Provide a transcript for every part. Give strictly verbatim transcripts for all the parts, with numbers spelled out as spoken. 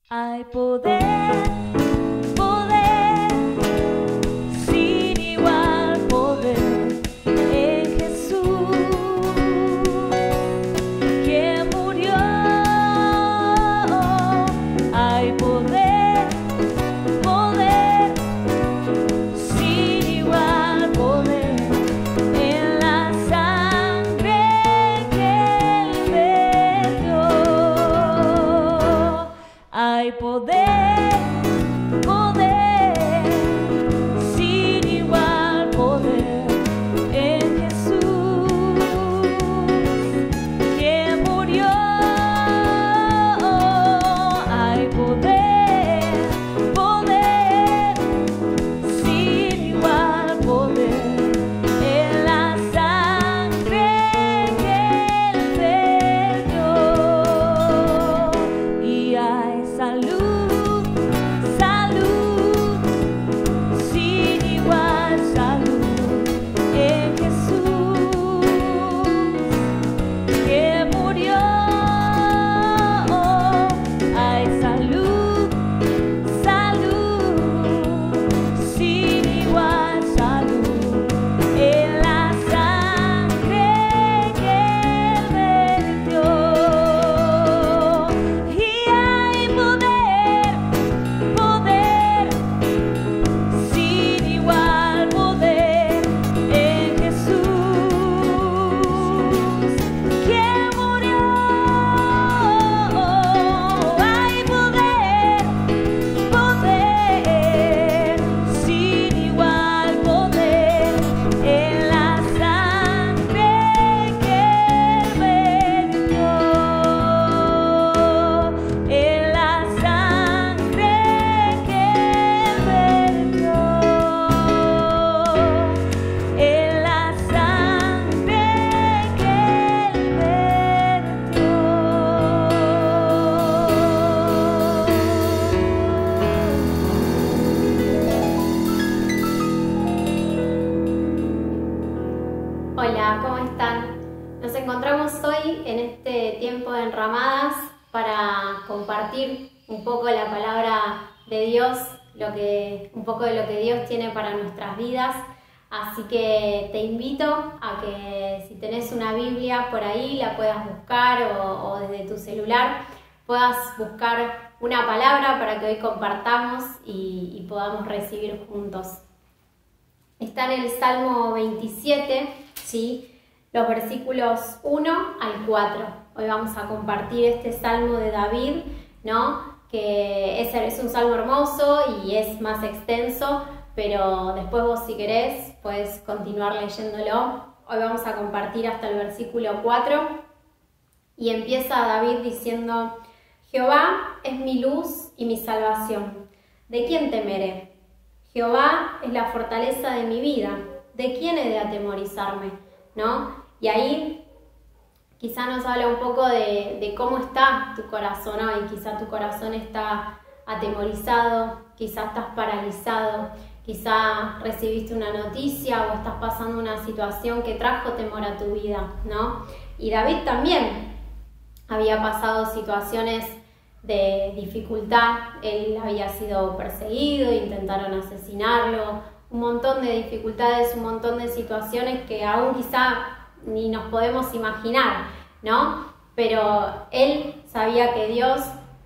Hay poder, poder, sin igual poder en Jesús, que murió. Hay poder, poder, sin igual poder en la sangre que Él vertió. Hay poder, poder, sin igual poder en Jesús, que murió. Hay poder, poder, sin igual poder en la sangre que Él vertió. Y hay salud, salud, sin igual salud en Jesús, que murió. Hay salud, salud, sin igual salud en la sangre que Él vertió. Y hay poder, poder, sin igual poder en Jesús, que murió. Hay poder, poder, sin igual poder en la sangre que Él vertió, en la sangre que Él vertió, en la sangre que Él vertió. Hola, ¿cómo están? Nos encontramos hoy en este tiempo de enramadas para compartir un poco la palabra de Dios, lo que, un poco de lo que Dios tiene para nuestras vidas. Así que te invito a que si tenés una Biblia por ahí la puedas buscar o, o desde tu celular puedas buscar una palabra para que hoy compartamos y, y podamos recibir juntos. Está en el Salmo veintisiete, ¿sí? Los versículos uno al cuatro. Hoy vamos a compartir este Salmo de David, ¿no? Que es, es un salmo hermoso y es más extenso, pero después vos, si querés, puedes continuar leyéndolo. Hoy vamos a compartir hasta el versículo cuatro y empieza David diciendo: Jehová es mi luz y mi salvación. ¿De quién temeré? Jehová es la fortaleza de mi vida. ¿De quién he de atemorizarme? ¿No? Y ahí quizá nos habla un poco de, de cómo está tu corazón hoy. Quizá tu corazón está atemorizado, quizá estás paralizado, quizá recibiste una noticia o estás pasando una situación que trajo temor a tu vida, ¿no? Y David también había pasado situaciones de dificultad. Él había sido perseguido, intentaron asesinarlo, un montón de dificultades, un montón de situaciones que aún quizá ni nos podemos imaginar, ¿no? Pero él sabía que Dios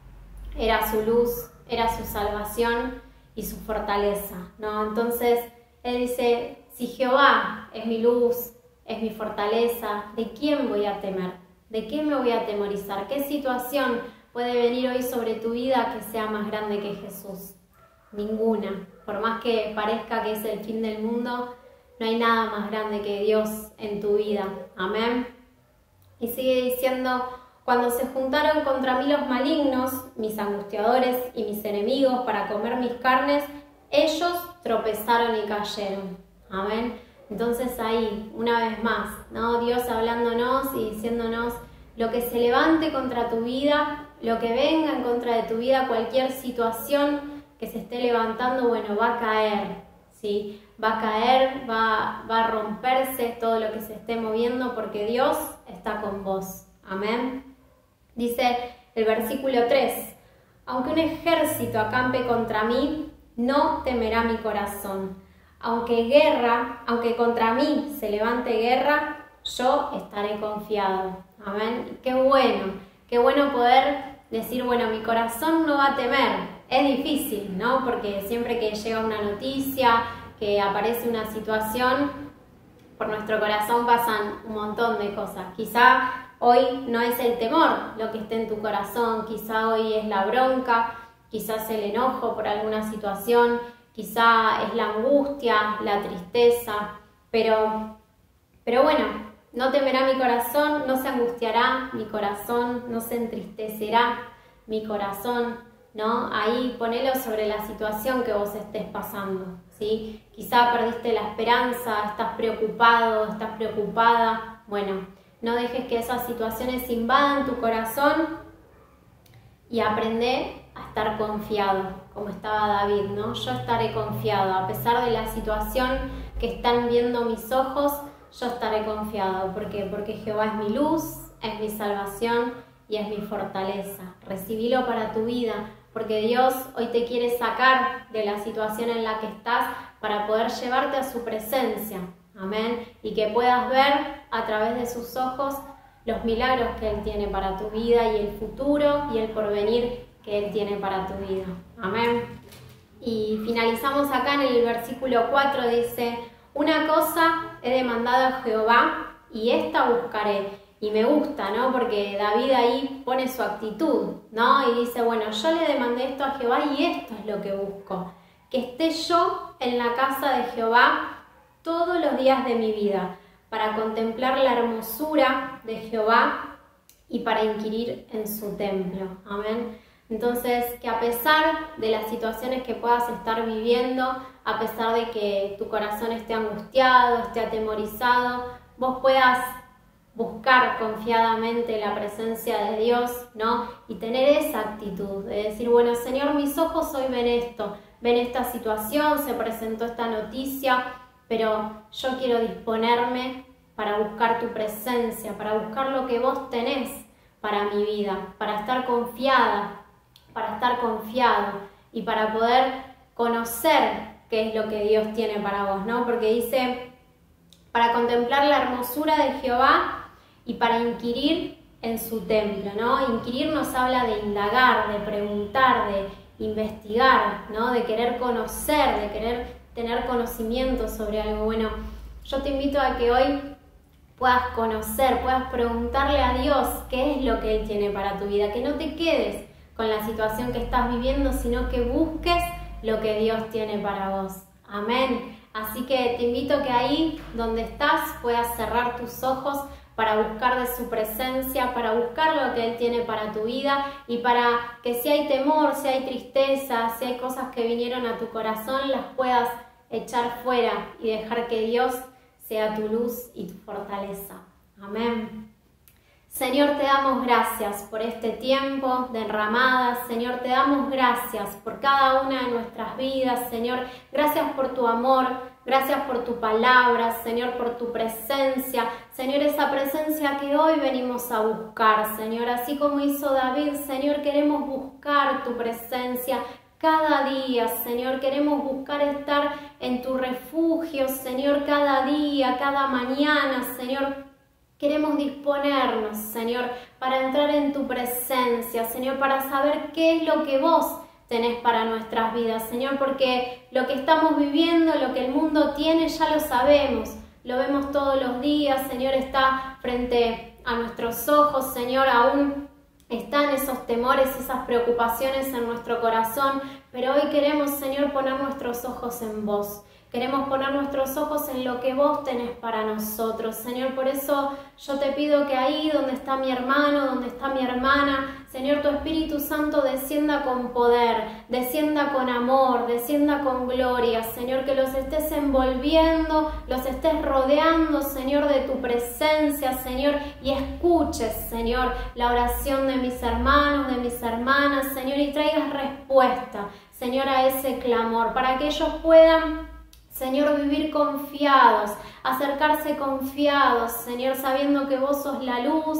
era su luz, era su salvación y su fortaleza, ¿no? Entonces él dice: si Jehová es mi luz, es mi fortaleza, ¿de quién voy a temer? ¿De qué me voy a atemorizar? ¿Qué situación puede venir hoy sobre tu vida que sea más grande que Jesús? Ninguna. Por más que parezca que es el fin del mundo, no hay nada más grande que Dios en tu vida. Amén. Y sigue diciendo: cuando se juntaron contra mí los malignos, mis angustiadores y mis enemigos para comer mis carnes, ellos tropezaron y cayeron. Amén. Entonces ahí, una vez más, ¿no? Dios hablándonos y diciéndonos: lo que se levante contra tu vida, lo que venga en contra de tu vida, cualquier situación que se esté levantando, bueno, va a caer, ¿sí? Va a caer, va, va a romperse todo lo que se esté moviendo, porque Dios está con vos. Amén. Dice el versículo tres: Aunque un ejército acampe contra mí, no temerá mi corazón. Aunque guerra, aunque contra mí se levante guerra, yo estaré confiado. Amén. Qué bueno, qué bueno poder decir, bueno, mi corazón no va a temer. Es difícil, ¿no? Porque siempre que llega una noticia, que aparece una situación, por nuestro corazón pasan un montón de cosas. Quizá hoy no es el temor lo que esté en tu corazón, quizá hoy es la bronca, quizás el enojo por alguna situación, quizá es la angustia, la tristeza, pero, pero bueno, no temerá mi corazón, no se angustiará mi corazón, no se entristecerá mi corazón, ¿no? Ahí ponelo sobre la situación que vos estés pasando, ¿sí? Quizá perdiste la esperanza, estás preocupado, estás preocupada. Bueno, no dejes que esas situaciones invadan tu corazón y aprende a estar confiado, como estaba David, ¿no? Yo estaré confiado, a pesar de la situación que están viendo mis ojos, yo estaré confiado. ¿Por qué? Porque Jehová es mi luz, es mi salvación y es mi fortaleza. Recibilo para tu vida, porque Dios hoy te quiere sacar de la situación en la que estás para poder llevarte a su presencia. Amén. Y que puedas ver a través de sus ojos los milagros que Él tiene para tu vida y el futuro y el porvenir que Él tiene para tu vida. Amén. Y finalizamos acá en el versículo cuatro, dice: una cosa he demandado a Jehová y esta buscaré. Y me gusta, ¿no? Porque David ahí pone su actitud, ¿no? Y dice, bueno, yo le demandé esto a Jehová y esto es lo que busco. Que esté yo en la casa de Jehová todos los días de mi vida, para contemplar la hermosura de Jehová y para inquirir en su templo. Amén. Entonces, que a pesar de las situaciones que puedas estar viviendo, a pesar de que tu corazón esté angustiado, esté atemorizado, vos puedas buscar confiadamente la presencia de Dios, ¿no? Y tener esa actitud de decir, bueno, Señor, mis ojos hoy ven esto, ven esta situación, se presentó esta noticia, pero yo quiero disponerme para buscar tu presencia, para buscar lo que vos tenés para mi vida, para estar confiada, para estar confiado y para poder conocer qué es lo que Dios tiene para vos, ¿no? Porque dice, para contemplar la hermosura de Jehová y para inquirir en su templo, ¿no? Inquirir nos habla de indagar, de preguntar, de investigar, ¿no? De querer conocer, de querer tener conocimiento sobre algo. Bueno, yo te invito a que hoy puedas conocer, puedas preguntarle a Dios qué es lo que Él tiene para tu vida, que no te quedes con la situación que estás viviendo, sino que busques lo que Dios tiene para vos. Amén. Así que te invito a que ahí donde estás puedas cerrar tus ojos para buscar de su presencia, para buscar lo que Él tiene para tu vida y para que si hay temor, si hay tristeza, si hay cosas que vinieron a tu corazón, las puedas echar fuera y dejar que Dios sea tu luz y tu fortaleza. Amén. Señor, te damos gracias por este tiempo de enramadas. Señor, te damos gracias por cada una de nuestras vidas. Señor, gracias por tu amor. Gracias por tu palabra, Señor, por tu presencia. Señor, esa presencia que hoy venimos a buscar, Señor. Así como hizo David, Señor, queremos buscar tu presencia cada día, Señor. Queremos buscar estar en tu refugio, Señor, cada día, cada mañana, Señor. Queremos disponernos, Señor, para entrar en tu presencia, Señor, para saber qué es lo que vos tenés para nuestras vidas, Señor, porque lo que estamos viviendo, lo que el mundo tiene, ya lo sabemos, lo vemos todos los días, Señor, está frente a nuestros ojos, Señor, aún están esos temores, esas preocupaciones en nuestro corazón, pero hoy queremos, Señor, poner nuestros ojos en vos. Queremos poner nuestros ojos en lo que vos tenés para nosotros, Señor. Por eso yo te pido que ahí donde está mi hermano, donde está mi hermana, Señor, tu Espíritu Santo descienda con poder, descienda con amor, descienda con gloria, Señor, que los estés envolviendo, los estés rodeando, Señor, de tu presencia, Señor, y escuches, Señor, la oración de mis hermanos, de mis hermanas, Señor, y traigas respuesta, Señor, a ese clamor, para que ellos puedan, Señor, vivir confiados, acercarse confiados, Señor, sabiendo que vos sos la luz,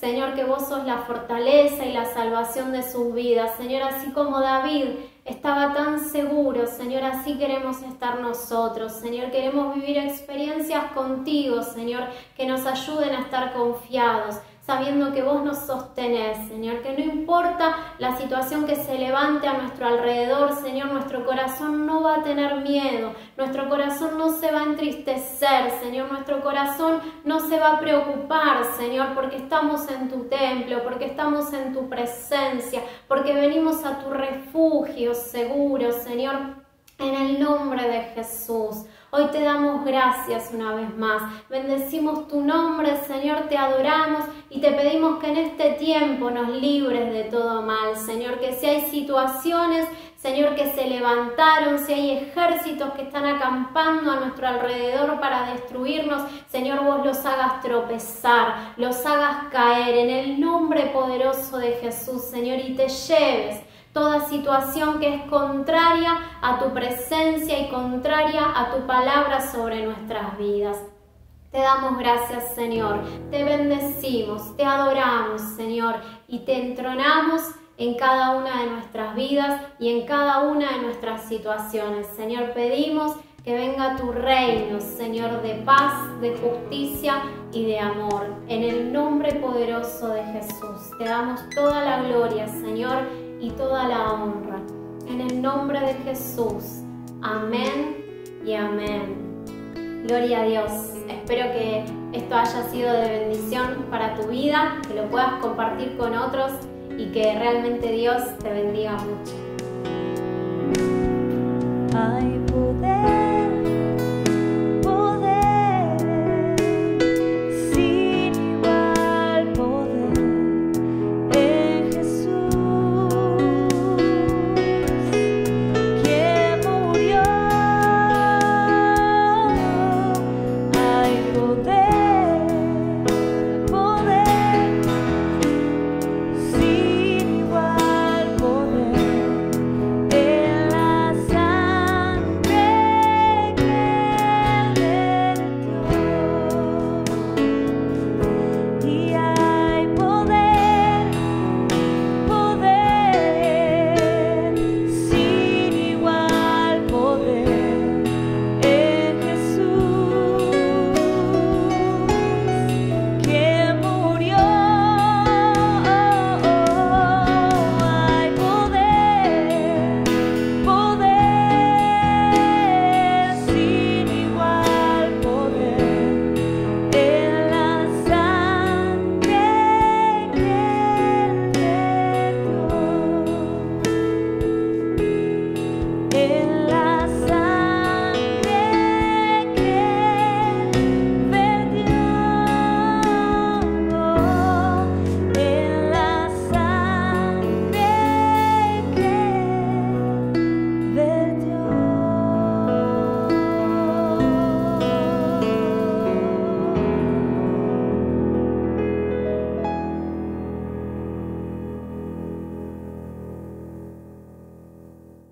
Señor, que vos sos la fortaleza y la salvación de sus vidas. Señor, así como David estaba tan seguro, Señor, así queremos estar nosotros. Señor, queremos vivir experiencias contigo, Señor, que nos ayuden a estar confiados, sabiendo que vos nos sostenés, Señor, que no importa la situación que se levante a nuestro alrededor, Señor, nuestro corazón no va a tener miedo, nuestro corazón no se va a entristecer, Señor, nuestro corazón no se va a preocupar, Señor, porque estamos en tu templo, porque estamos en tu presencia, porque venimos a tu refugio seguro, Señor, en el nombre de Jesús. Hoy te damos gracias una vez más, bendecimos tu nombre, Señor, te adoramos y te pedimos que en este tiempo nos libres de todo mal, Señor, que si hay situaciones, Señor, que se levantaron, si hay ejércitos que están acampando a nuestro alrededor para destruirnos, Señor, vos los hagas tropezar, los hagas caer en el nombre poderoso de Jesús, Señor, y te lleves toda situación que es contraria a tu presencia y contraria a tu palabra sobre nuestras vidas. Te damos gracias, Señor, te bendecimos, te adoramos, Señor, y te entronamos en cada una de nuestras vidas y en cada una de nuestras situaciones. Señor, pedimos que venga tu reino, Señor, de paz, de justicia y de amor. En el nombre poderoso de Jesús, te damos toda la gloria, Señor, y toda la honra. En el nombre de Jesús. Amén y amén. Gloria a Dios. Espero que esto haya sido de bendición para tu vida, que lo puedas compartir con otros y que realmente Dios te bendiga mucho. Ay,